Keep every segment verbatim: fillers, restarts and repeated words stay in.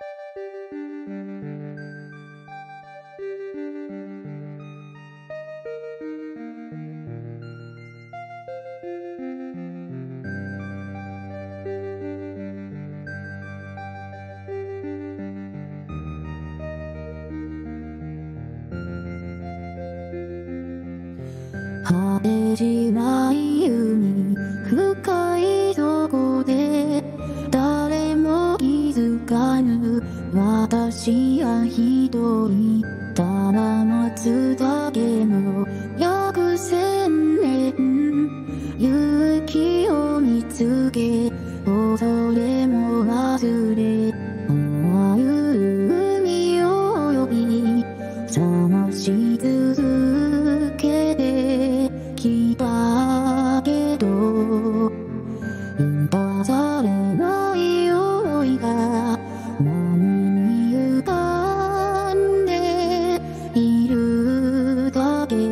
果てしない海深いとこで誰も気づかぬ私は一人ただ待つだけの百千年勇気を見つけ恐れも忘れ思う海を呼び探し続けてきたけど満たされない想いが波に浮かんでいるだけ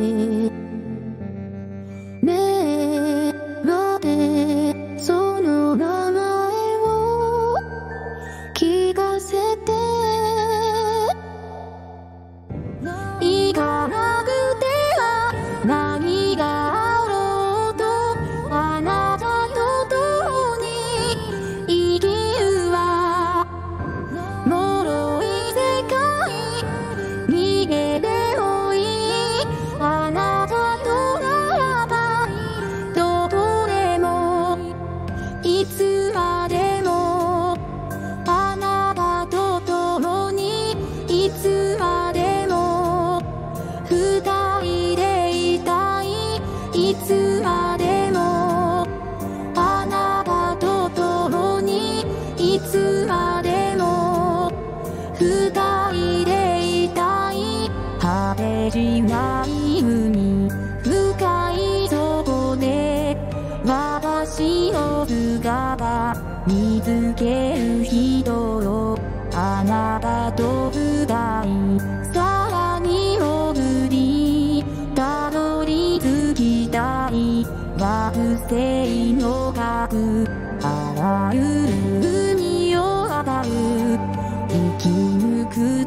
ねえ待てその名前を聞かせて行かなくては何があろうとあなたと共に生きるわ脆い世界逃げてもいいあなたとならばどこでもいつまでもあなたと共にいつまでも二人でいたいいつまでもあなたと共にいつまでも二人でいたい果てしない海深いとこで私の姿見つける人よあなたと二人さらに潜りたどり着きたい惑星の核あらゆる海を渡る生き抜く